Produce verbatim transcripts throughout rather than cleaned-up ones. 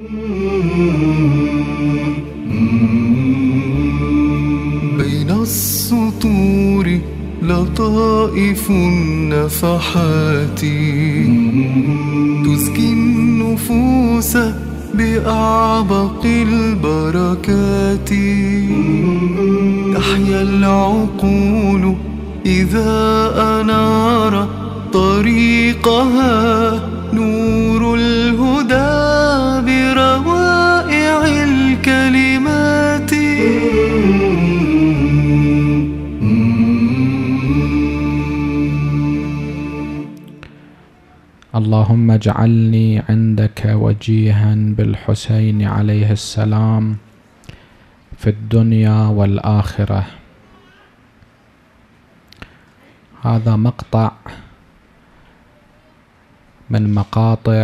بين السطور لطائف النفحات تزكي النفوس بأعبق البركات. تحيا العقول إذا أنار طريقها نور الهدى بروائع الكلمات. اللهم اجعلني عندك وجيها بالحسين عليه السلام في الدنيا والآخرة. هذا مقطع من مقاطع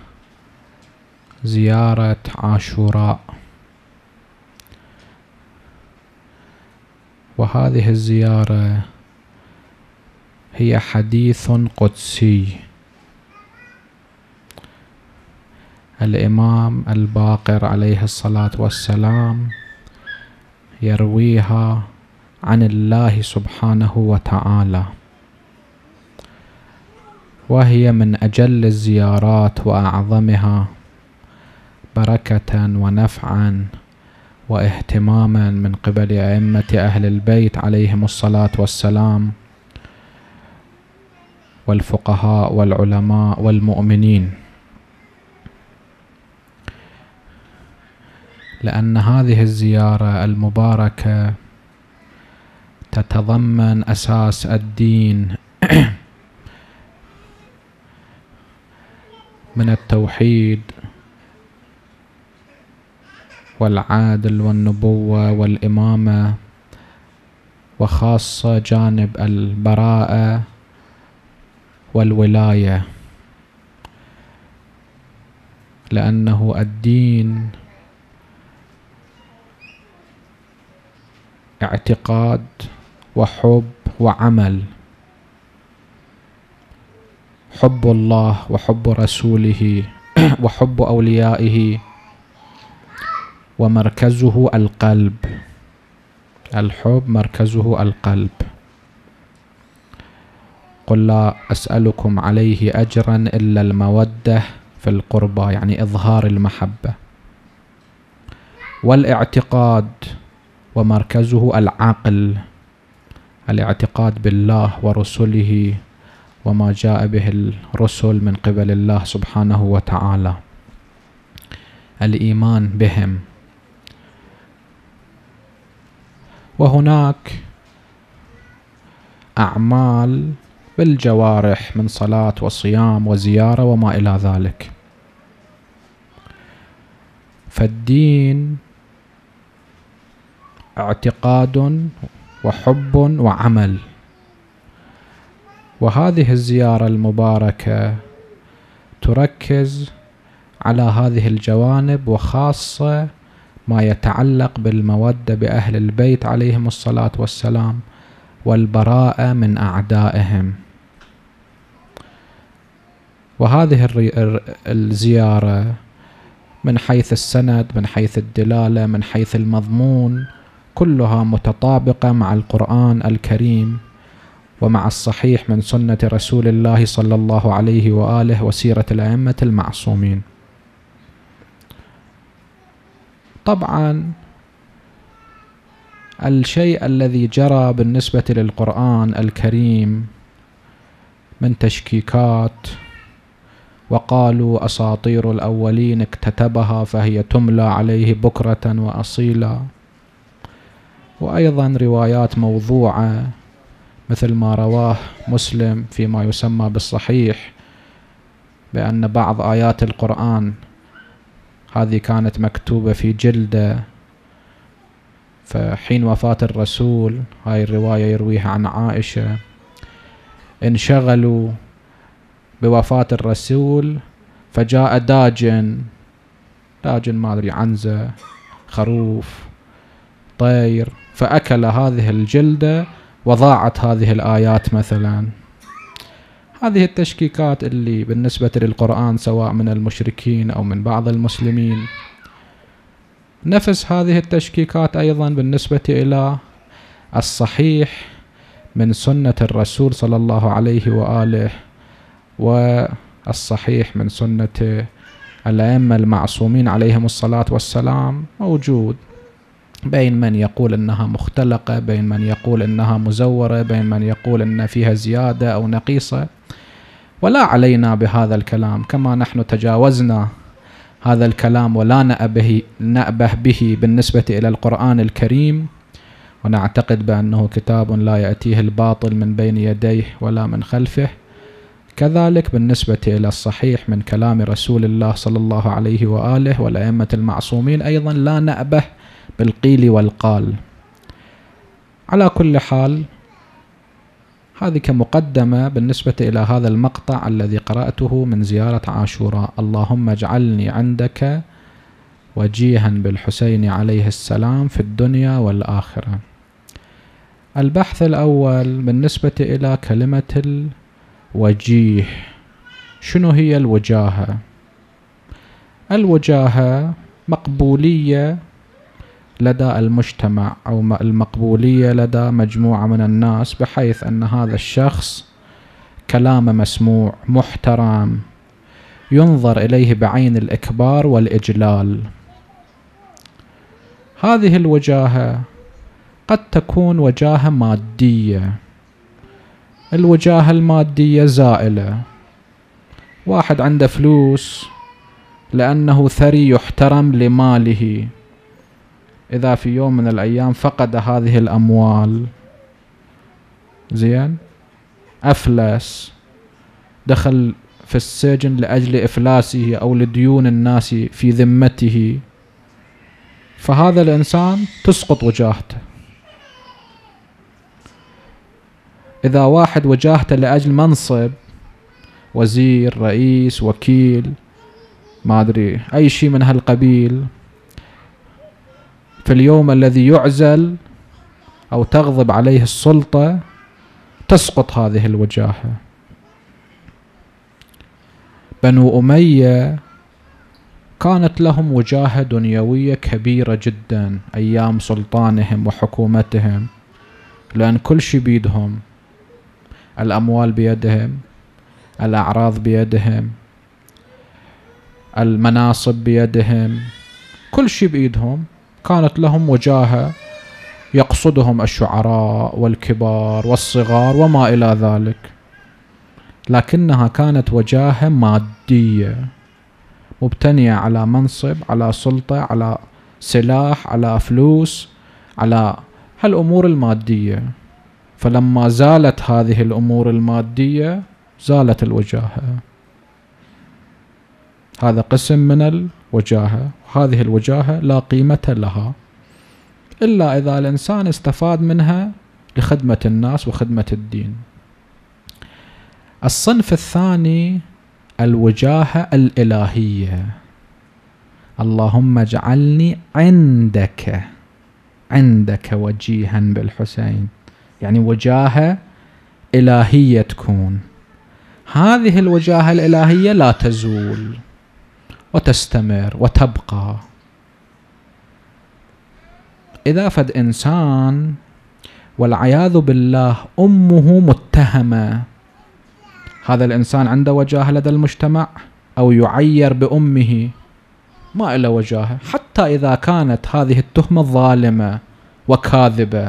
زيارة عاشوراء، وهذه الزيارة هي حديث قدسي. الإمام الباقر عليه الصلاة والسلام يرويها عن الله سبحانه وتعالى، وهي من أجل الزيارات وأعظمها بركة ونفعا واهتماما من قبل أئمة أهل البيت عليهم الصلاة والسلام والفقهاء والعلماء والمؤمنين، لأن هذه الزيارة المباركة تتضمن أساس الدين من التوحيد والعادل والنبوة والإمامة، وخاصة جانب البراءة والولاية، لأنه الدين اعتقاد وحب وعمل. حب الله وحب رسوله وحب أوليائه، ومركزه القلب. الحب مركزه القلب. قل لا أسألكم عليه أجرا إلا المودة في القربى، يعني إظهار المحبة. والاعتقاد ومركزه العقل، الاعتقاد بالله ورسله وما جاء به الرسل من قبل الله سبحانه وتعالى، الإيمان بهم. وهناك أعمال بالجوارح من صلاة وصيام وزيارة وما إلى ذلك. فالدين اعتقاد وحب وعمل، وهذه الزيارة المباركة تركز على هذه الجوانب، وخاصة ما يتعلق بالمودة بأهل البيت عليهم الصلاة والسلام والبراءة من أعدائهم. وهذه الزيارة من حيث السند، من حيث الدلالة، من حيث المضمون، كلها متطابقة مع القرآن الكريم ومع الصحيح من سنة رسول الله صلى الله عليه وآله وسيرة الأئمة المعصومين. طبعا الشيء الذي جرى بالنسبة للقرآن الكريم من تشكيكات، وقالوا أساطير الأولين اكتتبها فهي تملى عليه بكرة وأصيلا، وأيضا روايات موضوعة مثل ما رواه مسلم فيما يسمى بالصحيح بأن بعض آيات القرآن هذه كانت مكتوبة في جلدة، فحين وفاة الرسول، هاي الرواية يرويها عن عائشة، انشغلوا بوفاة الرسول فجاء داجن داجن ما أدري عنزة، خروف، طير، فأكل هذه الجلدة وضاعت هذه الآيات مثلا. هذه التشكيكات اللي بالنسبة للقرآن سواء من المشركين أو من بعض المسلمين، نفس هذه التشكيكات أيضا بالنسبة إلى الصحيح من سنة الرسول صلى الله عليه وآله والصحيح من سنة الأئمة المعصومين عليهم الصلاة والسلام موجود، بين من يقول إنها مختلقة، بين من يقول إنها مزورة، بين من يقول إن فيها زيادة أو نقيصة. ولا علينا بهذا الكلام، كما نحن تجاوزنا هذا الكلام ولا نأبه, نأبه به بالنسبة إلى القرآن الكريم، ونعتقد بأنه كتاب لا يأتيه الباطل من بين يديه ولا من خلفه، كذلك بالنسبة إلى الصحيح من كلام رسول الله صلى الله عليه وآله والأئمة المعصومين أيضا لا نأبه بالقيل والقال. على كل حال، هذه كمقدمة بالنسبة إلى هذا المقطع الذي قرأته من زيارة عاشوراء. اللهم اجعلني عندك وجيها بالحسين عليه السلام في الدنيا والآخرة. البحث الأول بالنسبة إلى كلمة الوجيه، شنو هي الوجاهة؟ الوجاهة مقبولية لدى المجتمع أو المقبولية لدى مجموعة من الناس، بحيث أن هذا الشخص كلامه مسموع، محترم، ينظر إليه بعين الإكبار والإجلال. هذه الوجاهة قد تكون وجاهة مادية. الوجاهة المادية زائلة، واحد عنده فلوس لأنه ثري يحترم لماله، إذا في يوم من الأيام فقد هذه الأموال، زين، أفلس، دخل في السجن لأجل إفلاسه أو لديون الناس في ذمته، فهذا الإنسان تسقط وجاهته. إذا واحد وجاهته لأجل منصب، وزير، رئيس، وكيل، ما أدري أي شيء من هالقبيل، في اليوم الذي يعزل أو تغضب عليه السلطة تسقط هذه الوجاهة. بنو أمية كانت لهم وجاهة دنيوية كبيرة جدا أيام سلطانهم وحكومتهم، لأن كل شيء بيدهم، الأموال بيدهم، الأعراض بيدهم، المناصب بيدهم، كل شيء بإيدهم. كانت لهم وجاهة يقصدهم الشعراء والكبار والصغار وما إلى ذلك، لكنها كانت وجاهة مادية مبتنية على منصب، على سلطة، على سلاح، على فلوس، على هالأمور المادية. فلما زالت هذه الأمور المادية زالت الوجاهة. هذا قسم من الوجاهة، هذه الوجاهة لا قيمة لها إلا إذا الإنسان استفاد منها لخدمة الناس وخدمة الدين. الصنف الثاني الوجاهة الإلهية. اللهم اجعلني عندك عندك وجيها بالحسين، يعني وجاهة إلهية تكون. هذه الوجاهة الإلهية لا تزول وتستمر وتبقى. إذا فد إنسان والعياذ بالله أمه متهمة، هذا الإنسان عنده وجاهة لدى المجتمع أو يعير بأمه؟ ما إلا وجاهة، حتى إذا كانت هذه التهمة ظالمة وكاذبة.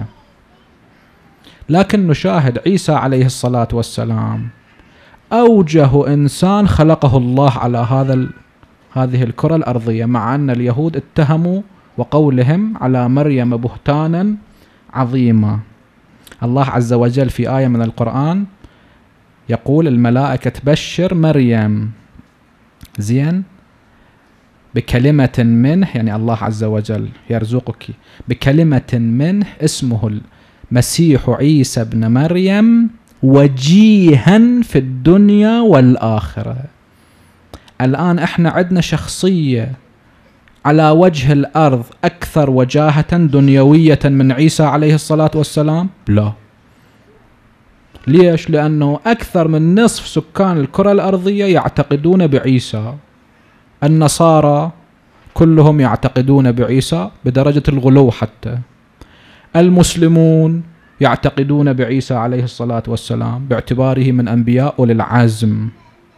لكن نشاهد عيسى عليه الصلاة والسلام أوجه إنسان خلقه الله على هذا ال... هذه الكرة الأرضية، مع أن اليهود اتهموا وقولهم على مريم بهتانا عظيما. الله عز وجل في آية من القرآن يقول الملائكة تبشر مريم، زين، بكلمة منه، يعني الله عز وجل يرزقك بكلمة منه اسمه المسيح عيسى ابن مريم وجيها في الدنيا والآخرة. الآن احنا عندنا شخصية على وجه الأرض أكثر وجاهة دنيوية من عيسى عليه الصلاة والسلام؟ لا، ليش؟ لأنه أكثر من نصف سكان الكرة الأرضية يعتقدون بعيسى. النصارى كلهم يعتقدون بعيسى بدرجة الغلو، حتى المسلمون يعتقدون بعيسى عليه الصلاة والسلام باعتباره من أنبياء أولي العزم،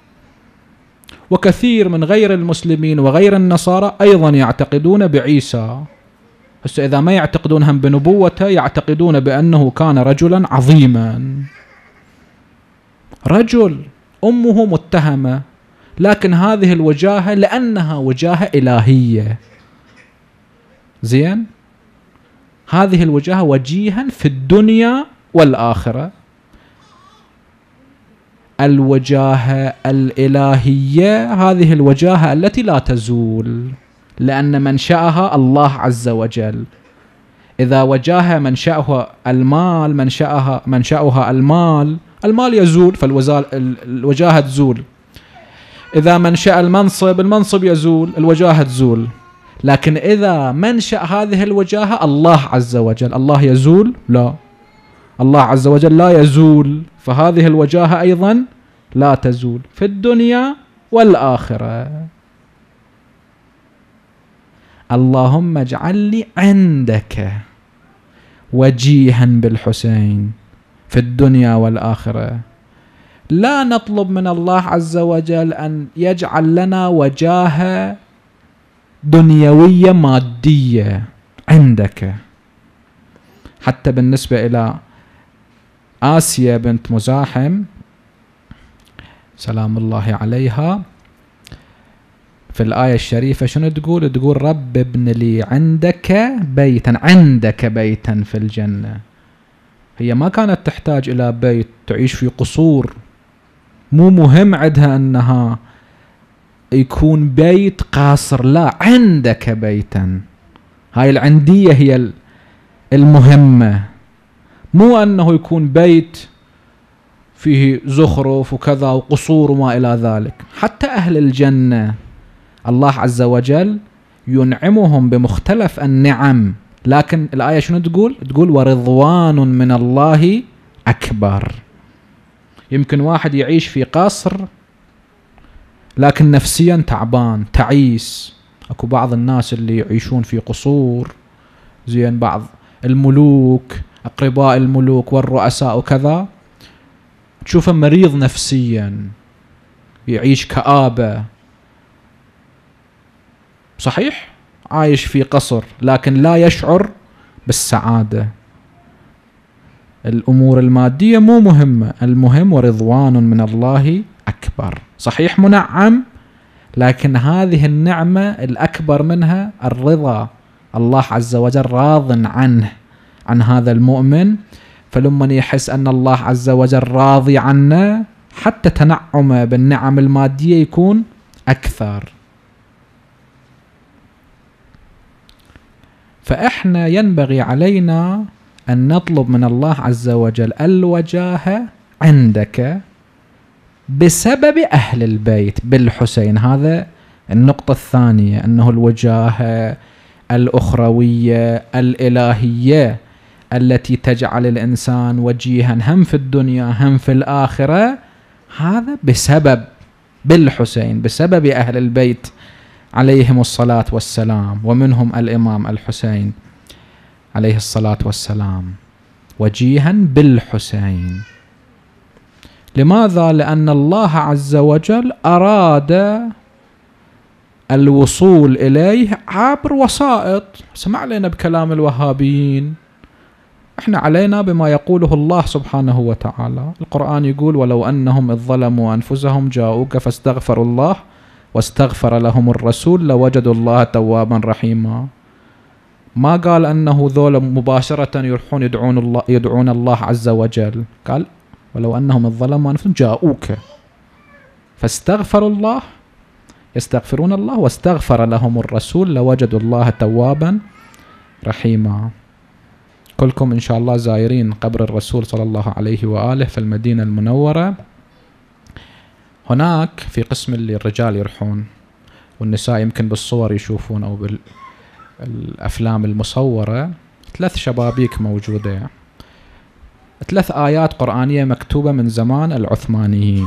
وكثير من غير المسلمين وغير النصارى أيضا يعتقدون بعيسى. بس إذا ما يعتقدون هم بنبوته، يعتقدون بأنه كان رجلا عظيما، رجل أمه متهمة، لكن هذه الوجاهة لأنها وجاهة إلهية. زين، هذه الوجاهة وجيها في الدنيا والآخرة. الوجاهة الإلهية هذه الوجاهة التي لا تزول، لأن منشأها الله عز وجل. إذا وجاهة منشأها المال، منشأها منشأها المال، المال يزول فالوجاهة تزول. إذا منشأ المنصب، المنصب يزول، الوجاهة تزول. لكن إذا منشأ هذه الوجاهة الله عز وجل، الله يزول؟ لا، الله عز وجل لا يزول، فهذه الوجاهة أيضا لا تزول في الدنيا والآخرة. اللهم اجعلني عندك وجيها بالحسين في الدنيا والآخرة. لا نطلب من الله عز وجل أن يجعل لنا وجاهة دنيوية مادية عندك. حتى بالنسبة إلى آسيا بنت مزاحم سلام الله عليها، في الآية الشريفة شنو تقول؟ تقول رب ابن لي عندك بيتا، عندك بيتا في الجنة. هي ما كانت تحتاج إلى بيت تعيش في قصور، مو مهم عندها أنها يكون بيت قاصر، لا، عندك بيتا. هاي العندية هي المهمة، مو أنه يكون بيت فيه زخرف وكذا وقصور وما إلى ذلك. حتى أهل الجنة الله عز وجل ينعمهم بمختلف النعم، لكن الآية شنو تقول؟ تقول ورضوان من الله أكبر. يمكن واحد يعيش في قصر لكن نفسيا تعبان تعيس. اكو بعض الناس اللي يعيشون في قصور، زين، بعض الملوك، أقرباء الملوك والرؤساء وكذا، تشوفه مريض نفسيا، يعيش كآبة. صحيح عايش في قصر لكن لا يشعر بالسعادة. الأمور المادية مو مهمة، المهم ورضوان من الله أكبر. صحيح منعم، لكن هذه النعمة الأكبر منها الرضا. الله عز وجل راض عنه، عن هذا المؤمن، فلما يحس أن الله عز وجل راضي عنه حتى تنعمه بالنعم المادية يكون أكثر. فإحنا ينبغي علينا أن نطلب من الله عز وجل الوجاهة عندك بسبب أهل البيت بالحسين. هذا النقطة الثانية، أنه الوجاهة الأخروية الإلهية التي تجعل الإنسان وجيها هم في الدنيا هم في الآخرة، هذا بسبب بالحسين، بسبب أهل البيت عليهم الصلاة والسلام، ومنهم الإمام الحسين عليه الصلاة والسلام، وجيها بالحسين. لماذا؟ لأن الله عز وجل أراد الوصول إليه عبر وسائط. سمع علينا بكلام الوهابيين، احنا علينا بما يقوله الله سبحانه وتعالى. القرآن يقول ولو أنهم إذ ظلموا أنفسهم جاءوك فاستغفروا الله واستغفر لهم الرسول لوجدوا الله توابا رحيما. ما قال أنه ذول مباشرة يروحون يدعون الله, يدعون الله عز وجل، قال ولو أنهم إذ ظلموا أنفسهم جاءوك فاستغفروا الله، يستغفرون الله واستغفر لهم الرسول لوجدوا الله توابا رحيما. كلكم إن شاء الله زائرين قبر الرسول صلى الله عليه وآله في المدينة المنورة. هناك في قسم اللي الرجال يروحون والنساء يمكن بالصور يشوفون أو بالأفلام المصورة ثلاث شبابيك موجودة. ثلاث آيات قرآنية مكتوبة من زمان العثمانيين،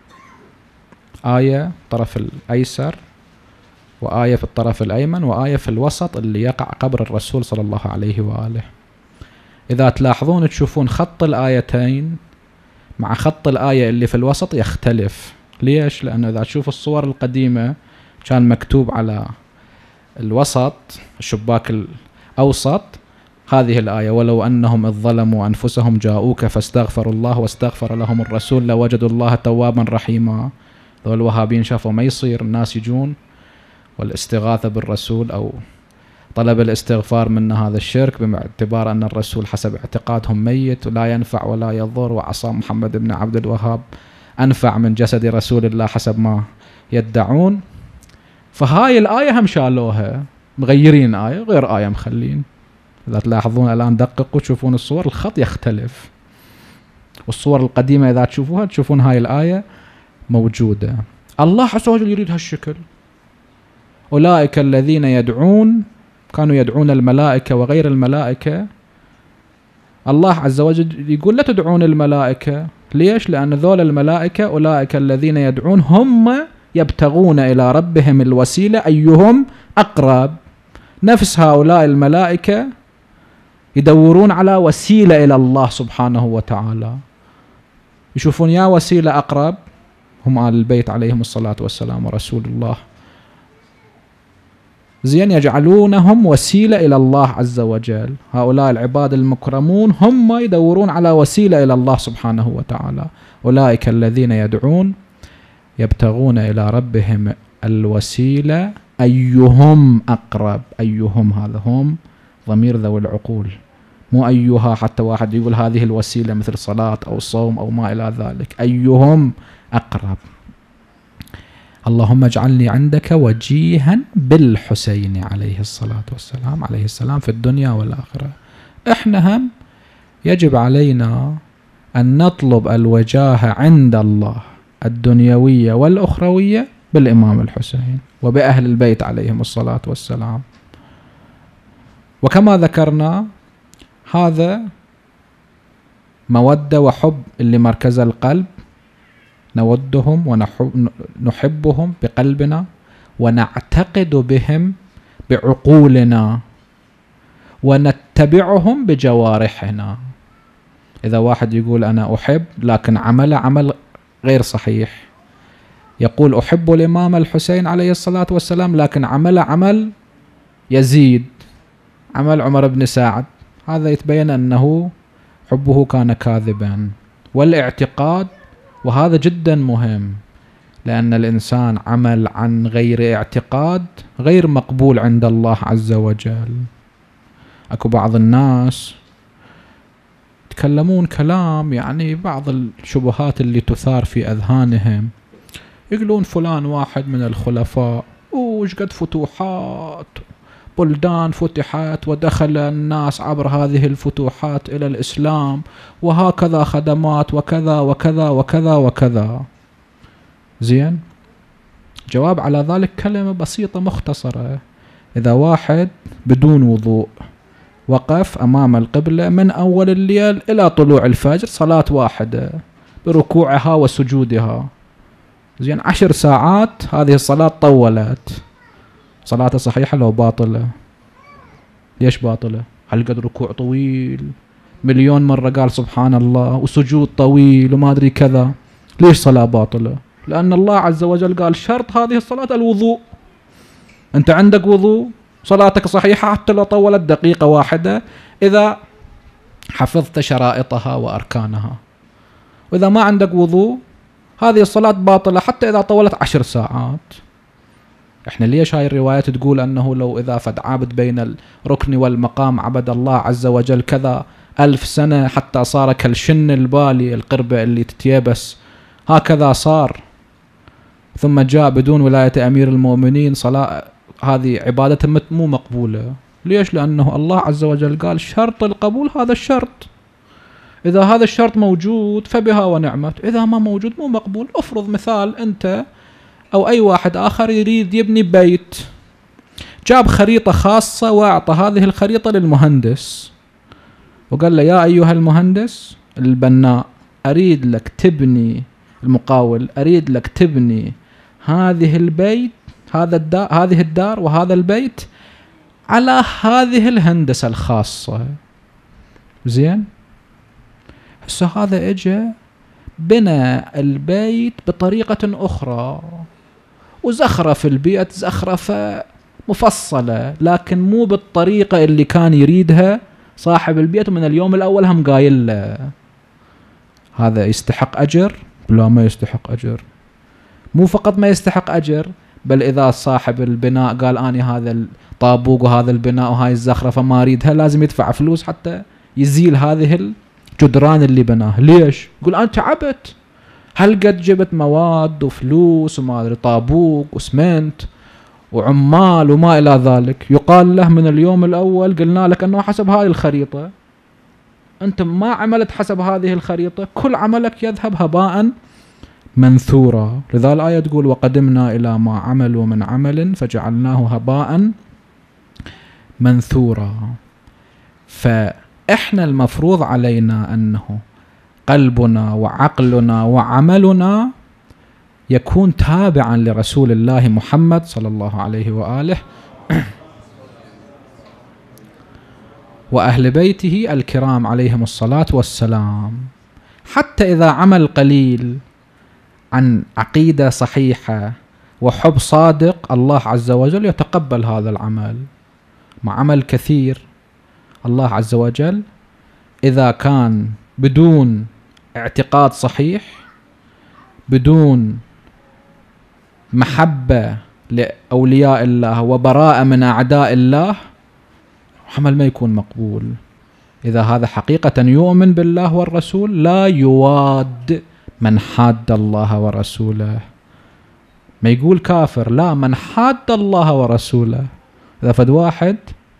آية الطرف الأيسر، وآية في الطرف الأيمن، وآية في الوسط اللي يقع قبر الرسول صلى الله عليه وآله. إذا تلاحظون تشوفون خط الآيتين مع خط الآية اللي في الوسط يختلف. ليش؟ لأنه إذا تشوف الصور القديمة كان مكتوب على الوسط الشباك الأوسط هذه الآية: ولو أنهم إذ ظلموا أنفسهم جاءوك فاستغفروا الله واستغفر لهم الرسول لوجدوا الله توابا رحيما. ذو الوهابين شافوا ما يصير الناس يجون والاستغاثة بالرسول أو طلب الاستغفار من هذا الشرك، باعتبار أن الرسول حسب اعتقادهم ميت ولا ينفع ولا يضر، وعصا محمد بن عبد الوهاب أنفع من جسد رسول الله حسب ما يدعون. فهاي الآية هم شالوها، مغيرين آية غير آية مخلين. إذا تلاحظون الآن دققوا تشوفون الصور الخط يختلف، والصور القديمة إذا تشوفوها تشوفون هاي الآية موجودة. الله عز وجل يريد هالشكل. أولئك الذين يدعون، كانوا يدعون الملائكة وغير الملائكة. الله عز وجل يقول لا تدعون الملائكة. ليش؟ لأن ذول الملائكة أولئك الذين يدعون هم يبتغون إلى ربهم الوسيلة أيهم أقرب. نفس هؤلاء الملائكة يدورون على وسيلة إلى الله سبحانه وتعالى، يشوفون يا وسيلة أقرب، هم آل البيت عليهم الصلاة والسلام ورسول الله، زين، يجعلونهم وسيلة إلى الله عز وجل. هؤلاء العباد المكرمون هم يدورون على وسيلة إلى الله سبحانه وتعالى. أولئك الذين يدعون يبتغون إلى ربهم الوسيلة أيهم أقرب. أيهم هذا هم ضمير ذوي العقول، مو أيها حتى واحد يقول هذه الوسيلة مثل صلاة أو صوم أو ما إلى ذلك. أيهم أقرب. اللهم اجعلني عندك وجيها بالحسين عليه الصلاة والسلام عليه السلام في الدنيا والآخرة. إحنا هم يجب علينا أن نطلب الوجاهة عند الله الدنيوية والأخروية بالإمام الحسين وبأهل البيت عليهم الصلاة والسلام. وكما ذكرنا هذا مودة وحب اللي مركز القلب، نودهم ونحبهم بقلبنا ونعتقد بهم بعقولنا ونتبعهم بجوارحنا. إذا واحد يقول أنا أحب لكن عمل عمل غير صحيح، يقول أحب الإمام الحسين عليه الصلاة والسلام لكن عمل عمل يزيد، عمل عمر بن سعد، هذا يتبين أنه حبه كان كاذبا. والاعتقاد، وهذا جدا مهم، لأن الإنسان عمل عن غير اعتقاد غير مقبول عند الله عز وجل. أكو بعض الناس يتكلمون كلام يعني بعض الشبهات اللي تثار في أذهانهم، يقولون فلان واحد من الخلفاء وش قد فتوحات، بلدان فتحت ودخل الناس عبر هذه الفتوحات إلى الإسلام، وهكذا خدمات وكذا وكذا وكذا وكذا. زين، جواب على ذلك كلمة بسيطة مختصرة. إذا واحد بدون وضوء وقف أمام القبلة من أول الليل إلى طلوع الفجر صلاة واحدة بركوعها وسجودها، زين، عشر ساعات، هذه الصلاة طولت، صلاته صحيحة لو باطلة؟ ليش باطلة؟ هل قد ركوع طويل مليون مرة قال سبحان الله وسجود طويل وما أدري كذا، ليش صلاة باطلة؟ لأن الله عز وجل قال شرط هذه الصلاة الوضوء. أنت عندك وضوء صلاتك صحيحة حتى لو طولت دقيقة واحدة إذا حفظت شرائطها وأركانها. وإذا ما عندك وضوء هذه الصلاة باطلة حتى إذا طولت عشر ساعات. احنا ليش هاي الروايات تقول أنه لو إذا فد عابد بين الركن والمقام عبد الله عز وجل كذا ألف سنة حتى صار كالشن البالي، القربة اللي تتيبس، هكذا صار، ثم جاء بدون ولاية أمير المؤمنين، صلاة هذه عبادة مو مقبولة. ليش؟ لأنه الله عز وجل قال شرط القبول هذا الشرط، إذا هذا الشرط موجود فبها ونعمت، إذا ما موجود مو مقبول. أفرض مثال أنت أو أي واحد آخر يريد يبني بيت، جاب خريطة خاصة وأعطى هذه الخريطة للمهندس وقال له يا أيها المهندس البناء أريد لك تبني، المقاول أريد لك تبني هذه البيت، هذا الدار، هذه الدار وهذا البيت على هذه الهندسة الخاصة. زين، هسه هذا اجى بنى البيت بطريقة أخرى وزخرف البيت زخرفة مفصلة، لكن مو بالطريقة اللي كان يريدها صاحب البيت، ومن اليوم الأول هم قايل له. هذا يستحق أجر؟ لا، ما يستحق أجر. مو فقط ما يستحق أجر، بل إذا صاحب البناء قال أني هذا الطابوق وهذا البناء وهاي الزخرفة ما أريدها، لازم يدفع فلوس حتى يزيل هذه الجدران اللي بناها. ليش؟ يقول أنا تعبت، هل قد جبت مواد وفلوس وما أدري طابوق وسمنت وعمال وما إلى ذلك. يقال له من اليوم الأول قلنا لك أنه حسب هاي الخريطة، أنت ما عملت حسب هذه الخريطة، كل عملك يذهب هباء منثورا. لذا الآية تقول وقدمنا إلى ما عملوا من عمل فجعلناه هباء منثورا. فإحنا المفروض علينا أنه قلبنا وعقلنا وعملنا يكون تابعا لرسول الله محمد صلى الله عليه وآله وأهل بيته الكرام عليهم الصلاة والسلام. حتى إذا عمل قليل عن عقيدة صحيحة وحب صادق، الله عز وجل يتقبل هذا العمل. مع عمل كثير، الله عز وجل إذا كان بدون اعتقاد صحيح، بدون محبة لأولياء الله وبراءة من أعداء الله، عمل ما يكون مقبول. إذا هذا حقيقة يؤمن بالله والرسول لا يواد من حاد الله ورسوله. ما يقول كافر، لا، من حاد الله ورسوله. إذا فد واحد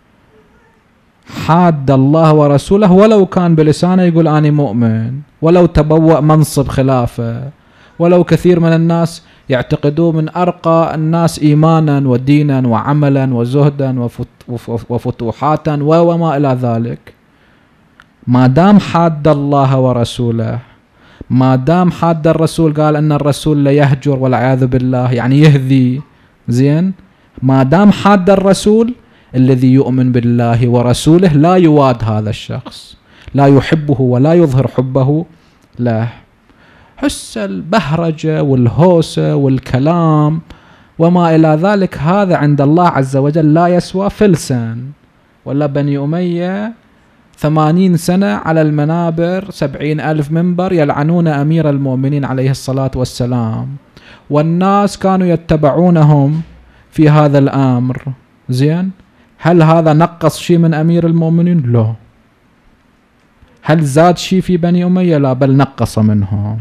حاد الله ورسوله ولو كان بلسانه يقول أنا مؤمن، ولو تبوأ منصب خلافة، ولو كثير من الناس يعتقدوا من أرقى الناس إيمانا ودينا وعملا وزهدا وفتوحاتا وما إلى ذلك، ما دام حاد الله ورسوله، ما دام حاد الرسول، قال أن الرسول لا يهجر والعياذ بالله، يعني يهذي. زين، ما دام حاد الرسول الذي يؤمن بالله ورسوله لا يواد هذا الشخص، لا يحبه ولا يظهر حبه له. حس البهرجة والهوسة والكلام وما إلى ذلك، هذا عند الله عز وجل لا يسوى فلسا. ولا بني أمية ثمانين سنة على المنابر، سبعين ألف منبر يلعنون أمير المؤمنين عليه الصلاة والسلام، والناس كانوا يتبعونهم في هذا الأمر. زين، هل هذا نقص شيء من أمير المؤمنين؟ لا. هل زاد شيء في بني أمية؟ لا، بل نقص منهم.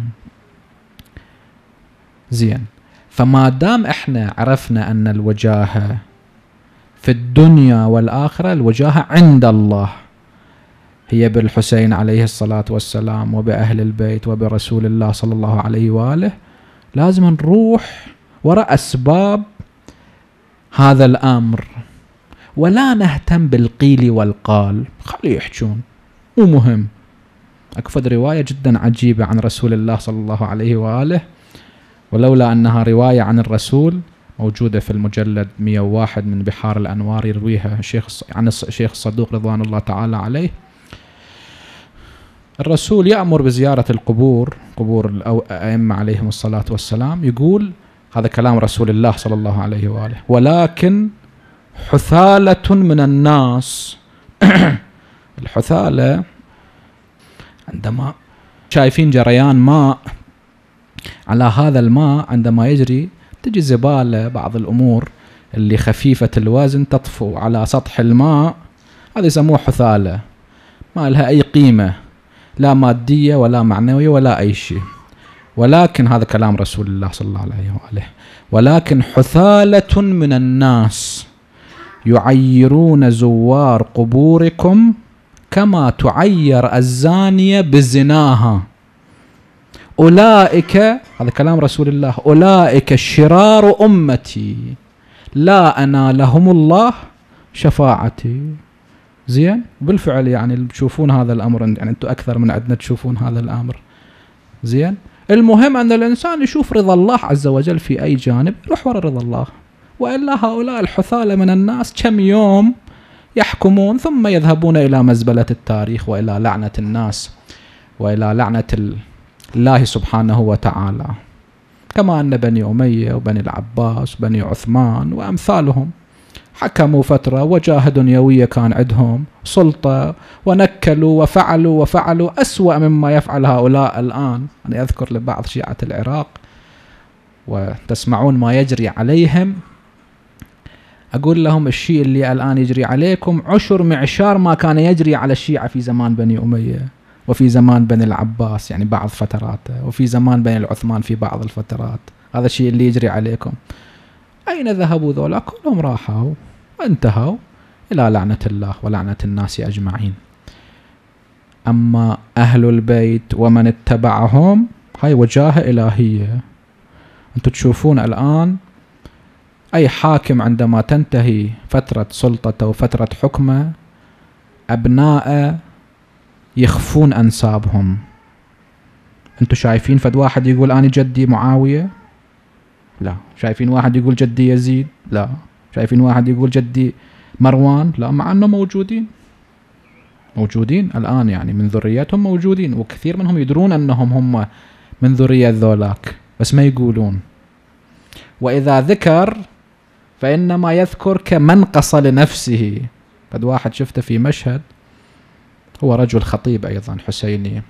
زين، فما دام احنا عرفنا أن الوجاهة في الدنيا والآخرة، الوجاهة عند الله هي بالحسين عليه الصلاة والسلام وبأهل البيت وبرسول الله صلى الله عليه وآله، لازم نروح وراء أسباب هذا الأمر ولا نهتم بالقيل والقال. خليه يحجون، مو مهم. أكفد رواية جدا عجيبة عن رسول الله صلى الله عليه وآله، ولولا أنها رواية عن الرسول موجودة في المجلد مئة وواحد من بحار الأنوار، يرويها الشيخ عن الشيخ الصدوق رضوان الله تعالى عليه. الرسول يأمر بزيارة القبور، قبور الأئمة عليهم الصلاة والسلام. يقول، هذا كلام رسول الله صلى الله عليه وآله، ولكن حثالة من الناس الحثالة عندما شايفين جريان ماء، على هذا الماء عندما يجري تجي زبالة، بعض الأمور اللي خفيفة الوزن تطفو على سطح الماء، هذا يسموه حثالة، ما لها أي قيمة لا مادية ولا معنوية ولا أي شيء. ولكن هذا كلام رسول الله صلى الله عليه وآله، ولكن حثالة من الناس يعيرون زوار قبوركم كما تعير الزانية بزناها، أولئك، هذا كلام رسول الله، أولئك شرار أمتي لا أنالهم الله شفاعتي. زين. بالفعل يعني تشوفون هذا الأمر، يعني أنتم أكثر من عندنا تشوفون هذا الأمر. زين. المهم أن الإنسان يشوف رضا الله عز وجل في أي جانب، يروح وراء رضا الله. وإلا هؤلاء الحثالة من الناس كم يوم يحكمون ثم يذهبون إلى مزبلة التاريخ وإلى لعنة الناس وإلى لعنة الله سبحانه وتعالى. كما أن بني أمية وبني العباس وبني عثمان وأمثالهم حكموا فترة وجاهة دنيوية كان عندهم سلطة، ونكلوا وفعلوا وفعلوا أسوأ مما يفعل هؤلاء الآن. أنا أذكر لبعض شيعة العراق وتسمعون ما يجري عليهم، أقول لهم الشيء اللي الآن يجري عليكم عشر معشار ما كان يجري على الشيعة في زمان بني أمية وفي زمان بني العباس، يعني بعض فتراته، وفي زمان بني العثمان في بعض الفترات. هذا الشيء اللي يجري عليكم. أين ذهبوا ذولا؟ كلهم راحوا وانتهوا إلى لعنة الله ولعنة الناس أجمعين. أما أهل البيت ومن اتبعهم هاي وجاهة إلهية. أنتم تشوفون الآن أي حاكم عندما تنتهي فترة سلطته وفترة حكمه أبناء يخفون أنسابهم. أنتم شايفين فد واحد يقول أنا جدي معاوية؟ لا. شايفين واحد يقول جدي يزيد؟ لا. شايفين واحد يقول جدي مروان؟ لا. مع أنه موجودين موجودين الآن، يعني من ذريتهم موجودين، وكثير منهم يدرون أنهم هم من ذرية ذولاك بس ما يقولون. وإذا ذكر فإنما يذكر كمنقصة لنفسه. فد واحد شفته في مشهد، هو رجل خطيب أيضا حسيني،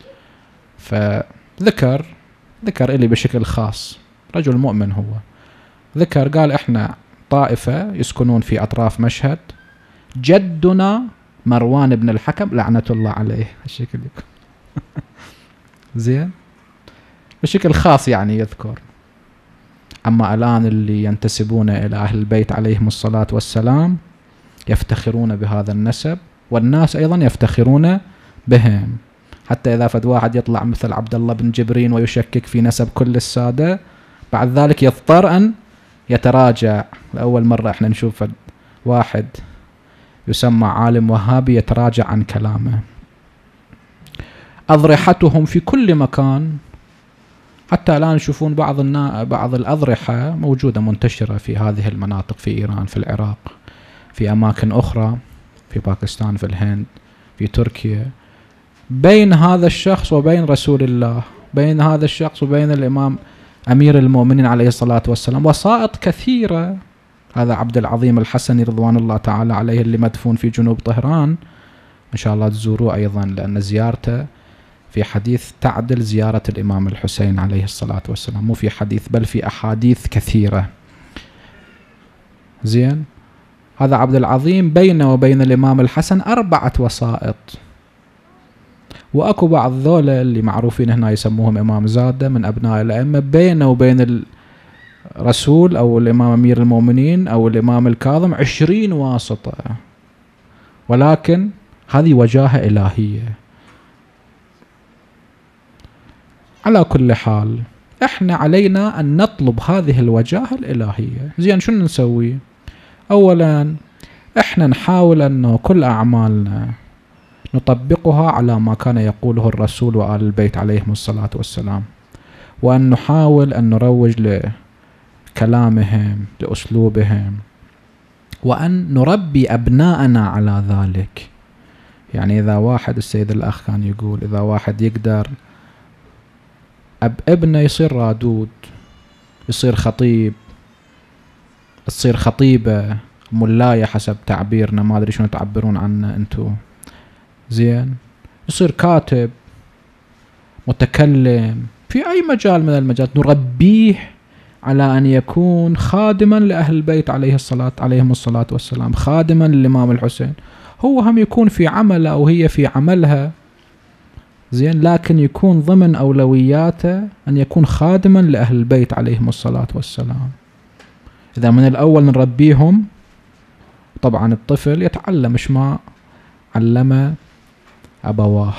فذكر ذكر إلي بشكل خاص، رجل مؤمن هو، ذكر قال إحنا طائفة يسكنون في أطراف مشهد، جدنا مروان بن الحكم لعنة الله عليه. الشكل زين بشكل خاص يعني يذكر. أما الآن اللي ينتسبون إلى أهل البيت عليهم الصلاة والسلام يفتخرون بهذا النسب، والناس أيضا يفتخرون بهم. حتى إذا فد واحد يطلع مثل عبد الله بن جبرين ويشكك في نسب كل السادة، بعد ذلك يضطر أن يتراجع. لأول مرة احنا نشوف واحد يسمى عالم وهابي يتراجع عن كلامه. أضرحتهم في كل مكان. حتى الآن يشوفون بعض النا... بعض الأضرحة موجودة منتشرة في هذه المناطق، في إيران، في العراق، في أماكن أخرى، في باكستان، في الهند، في تركيا، بين هذا الشخص وبين رسول الله، بين هذا الشخص وبين الإمام أمير المؤمنين عليه الصلاة والسلام، وسائط كثيرة. هذا عبد العظيم الحسني رضوان الله تعالى عليه اللي مدفون في جنوب طهران، إن شاء الله تزوروه أيضا، لأن زيارته في حديث تعدل زيارة الإمام الحسين عليه الصلاة والسلام، مو في حديث بل في أحاديث كثيرة. زين. هذا عبد العظيم بينه وبين الإمام الحسن أربعة وسائط. وأكو بعض ذولا اللي معروفين هنا يسموهم إمام زادة من أبناء الأئمة، بينه وبين الرسول أو الإمام أمير المؤمنين أو الإمام الكاظم عشرين واسطة. ولكن هذه وجاهة إلهية. على كل حال احنا علينا أن نطلب هذه الوجاهة الإلهية. زين. شنو نسوي؟ أولا احنا نحاول أنه كل أعمالنا نطبقها على ما كان يقوله الرسول وآل البيت عليهم الصلاة والسلام، وأن نحاول أن نروج لكلامهم، لأسلوبهم، وأن نربي أبناءنا على ذلك. يعني إذا واحد، السيد الأخ كان يقول، إذا واحد يقدر أب ابنه يصير رادود، يصير خطيب، تصير خطيبة، ملاية حسب تعبيرنا، ما أدري شنو تعبرون عنه أنتو. زين. يصير كاتب، متكلم في أي مجال من المجالات، نربيه على أن يكون خادما لأهل البيت عليه الصلاة عليهم الصلاة والسلام، خادما للإمام الحسين. هو هم يكون في عمله أو هي في عملها. زين. لكن يكون ضمن أولوياته أن يكون خادما لأهل البيت عليهم الصلاة والسلام. إذا من الأول نربيهم، طبعا الطفل يتعلم إيش ما علم أبواه.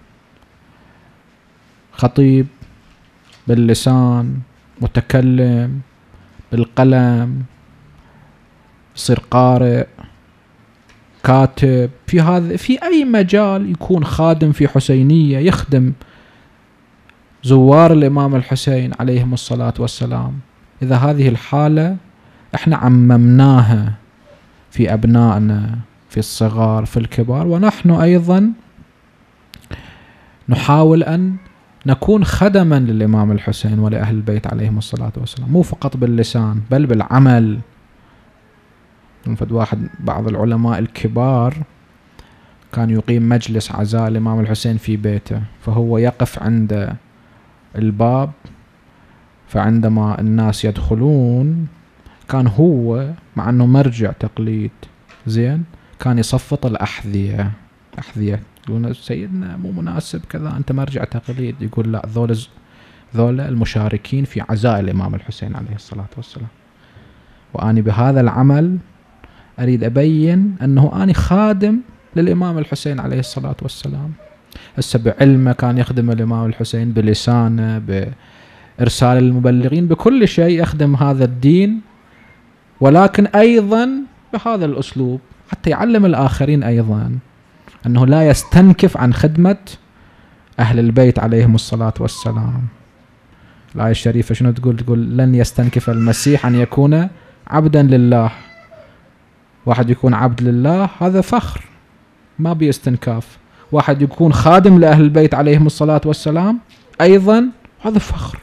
خطيب باللسان، متكلم بالقلم، يصير قارئ، كاتب، في هذا في أي مجال يكون خادم في حسينية يخدم زوار الإمام الحسين عليهم الصلاة والسلام. إذا هذه الحالة احنا عممناها في أبنائنا، في الصغار، في الكبار، ونحن أيضا نحاول أن نكون خدما للإمام الحسين ولأهل البيت عليهم الصلاة والسلام، مو فقط باللسان بل بالعمل. فد واحد بعض العلماء الكبار كان يقيم مجلس عزاء الإمام الحسين في بيته، فهو يقف عند الباب، فعندما الناس يدخلون كان هو مع أنه مرجع تقليد زين كان يصفط الأحذية أحذية يقولون سيدنا مو مناسب كذا، أنت مرجع تقليد. يقول لا، ذول ذول المشاركين في عزاء الإمام الحسين عليه الصلاة والسلام، وأني بهذا العمل أريد أبين أنه أنا خادم للإمام الحسين عليه الصلاة والسلام. هسه بعلمه كان يخدم الإمام الحسين، بلسانه، بإرسال المبلغين، بكل شيء يخدم هذا الدين، ولكن أيضا بهذا الأسلوب حتى يعلم الآخرين أيضا أنه لا يستنكف عن خدمة أهل البيت عليهم الصلاة والسلام. الآية الشريفة شنو تقول؟ تقول لن يستنكف المسيح أن يكون عبدا لله. واحد يكون عبد لله هذا فخر ما بيستنكاف، واحد يكون خادم لأهل البيت عليهم الصلاة والسلام أيضا هذا فخر.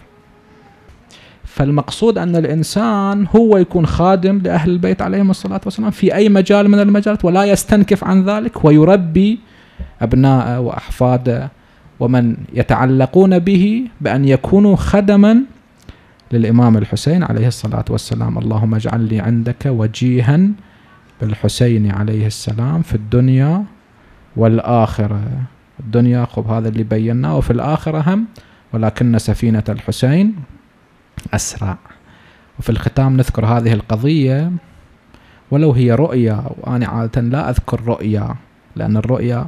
فالمقصود أن الإنسان هو يكون خادم لأهل البيت عليهم الصلاة والسلام في أي مجال من المجالات، ولا يستنكف عن ذلك، ويربي أبناءه وأحفاده ومن يتعلقون به بأن يكونوا خدما للإمام الحسين عليه الصلاة والسلام. اللهم اجعل لي عندك وجيها بالحسين عليه السلام في الدنيا والآخرة. الدنيا خب هذا اللي بيناه، وفي الآخرة هم ولكن سفينة الحسين أسرع. وفي الختام نذكر هذه القضية ولو هي رؤيا، وأنا عادة لا أذكر رؤيا لأن الرؤيا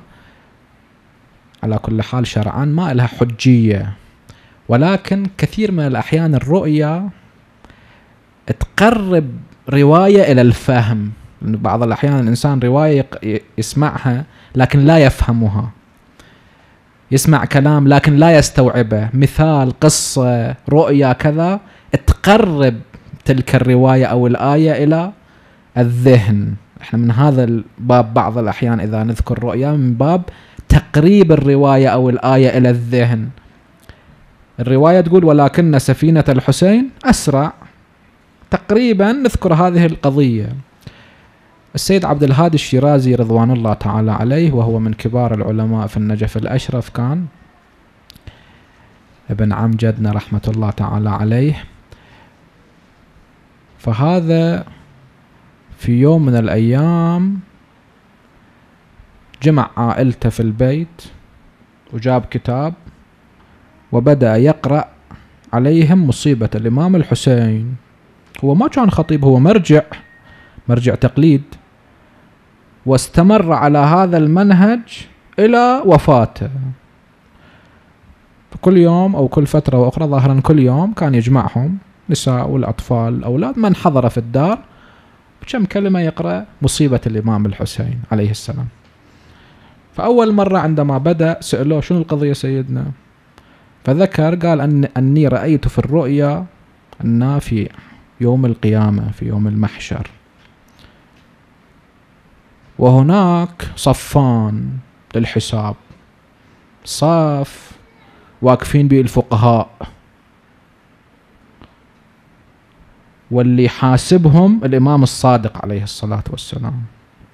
على كل حال شرعا ما لها حجية، ولكن كثير من الأحيان الرؤيا تقرب رواية إلى الفهم. بعض الأحيان الإنسان رواية يسمعها لكن لا يفهمها، يسمع كلام لكن لا يستوعبه، مثال، قصة، رؤيا كذا، تقرب تلك الرواية أو الآية إلى الذهن. احنا من هذا الباب بعض الأحيان إذا نذكر رؤيا من باب تقريب الرواية أو الآية إلى الذهن. الرواية تقول ولكن سفينة الحسين أسرع، تقريبا نذكر هذه القضية. السيد عبد الهادي الشيرازي رضوان الله تعالى عليه، وهو من كبار العلماء في النجف الأشرف، كان ابن عم جدنا رحمة الله تعالى عليه. فهذا في يوم من الأيام جمع عائلته في البيت وجاب كتاب وبدأ يقرأ عليهم مصيبة الإمام الحسين. هو ما كان خطيب، هو مرجع مرجع تقليد، واستمر على هذا المنهج إلى وفاته. كل يوم أو كل فترة وأخرى، ظاهرا كل يوم، كان يجمعهم نساء والأطفال الأولاد من حضر في الدار بكم كلمة يقرأ مصيبة الإمام الحسين عليه السلام. فأول مرة عندما بدأ سألوه شنو القضية سيدنا، فذكر قال أن أني رأيت في الرؤيا أن في يوم القيامة في يوم المحشر وهناك صفان للحساب، صف واقفين به الفقهاء واللي حاسبهم الإمام الصادق عليه الصلاة والسلام،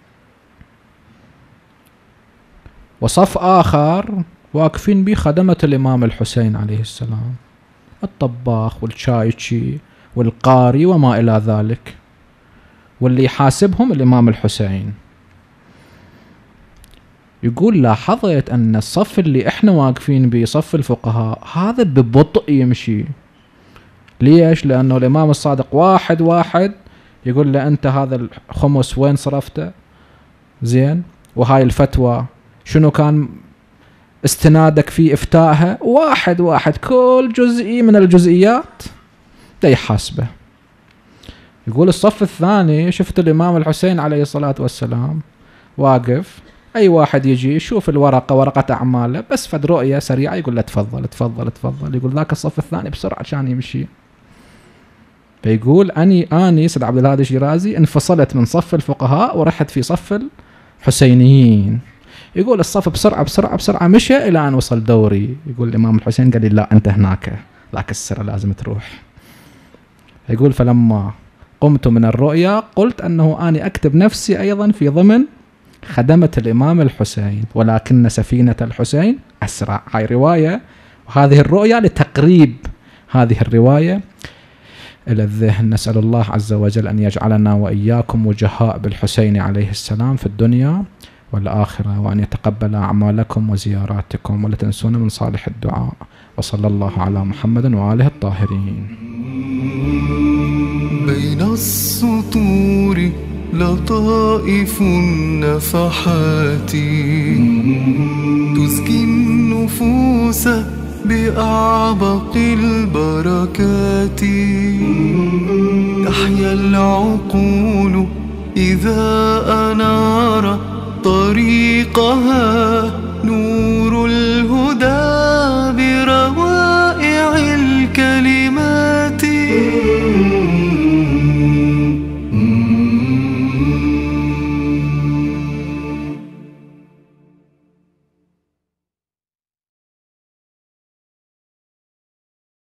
وصف آخر واقفين به خدمة الإمام الحسين عليه السلام، الطباخ والشايشي والقاري وما إلى ذلك، واللي يحاسبهم الإمام الحسين. يقول لاحظت أن الصف اللي إحنا واقفين به صف الفقهاء هذا ببطء يمشي. ليش؟ لأنه الإمام الصادق واحد واحد يقول له أنت هذا الخمس وين صرفته؟ زين، وهاي الفتوى شنو كان استنادك في إفتائها؟ واحد واحد كل جزئي من الجزئيات ده يحاسبه. يقول الصف الثاني شفت الإمام الحسين عليه الصلاة والسلام واقف، أي واحد يجي يشوف الورقة ورقة أعماله بس فد رؤية سريعة يقول له تفضل تفضل تفضل، يقول ذاك الصف الثاني بسرعة كان يمشي. فيقول أني أني سيد عبد الهادي الشيرازي انفصلت من صف الفقهاء ورحت في صف الحسينيين. يقول الصف بسرعة بسرعة بسرعة مشى إلى أن وصل دوري. يقول الإمام الحسين قال لي لا أنت هناك، ذاك السر لازم تروح. يقول فلما قمت من الرؤيا قلت أنه أنا أكتب نفسي أيضا في ضمن خدمة الإمام الحسين، ولكن سفينة الحسين أسرع. هاي رواية، وهذه الرؤيا لتقريب هذه الرواية إلى الذهن. نسأل الله عز وجل أن يجعلنا وإياكم وجهاء بالحسين عليه السلام في الدنيا والآخرة، وأن يتقبل أعمالكم وزياراتكم، ولا تنسون من صالح الدعاء. وصلى الله على محمد وآله الطاهرين. بين السطور لطائف النفحات تزكي النفوس بأعبق البركات، تحيا العقول إذا أنار طريقها